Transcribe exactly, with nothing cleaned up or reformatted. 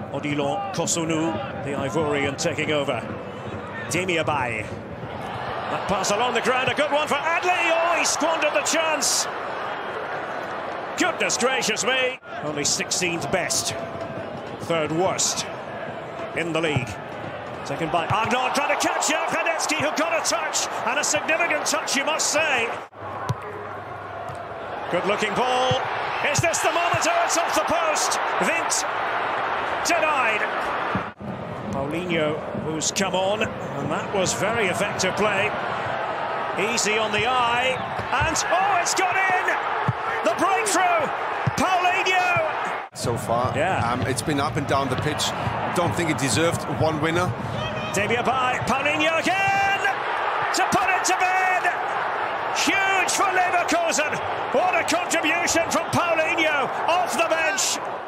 Odilon Kosunu, the Ivorian, taking over. Demirbay. That pass along the ground, a good one for Adley. Oh, he squandered the chance. Goodness gracious me. Only sixteenth best. Third worst in the league. Taken by Arnaud, trying to catch out Hradecky, who got a touch, and a significant touch, you must say. Good-looking ball. Is this the moment? Oh, it's off the post. Vint denied. Paulinho, who's come on, and that was very effective play. Easy on the eye, and oh, it's got in! The breakthrough, Paulinho! So far, yeah. um, it's been up and down the pitch. Don't think it deserved one winner. Demirbay, Paulinho again! To put it to bed! Huge for Leverkusen! What a contribution from Paulinho off the bench!